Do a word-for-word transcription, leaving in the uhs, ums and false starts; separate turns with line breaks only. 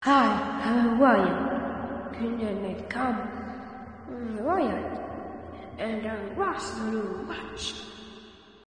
Hi, I'm Ryan. Couldn't come. Ryan. And I was to watch.